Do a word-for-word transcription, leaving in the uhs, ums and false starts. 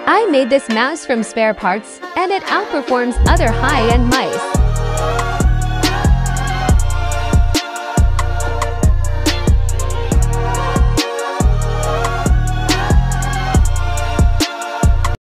I made this mouse from spare parts, and it outperforms other high-end mice.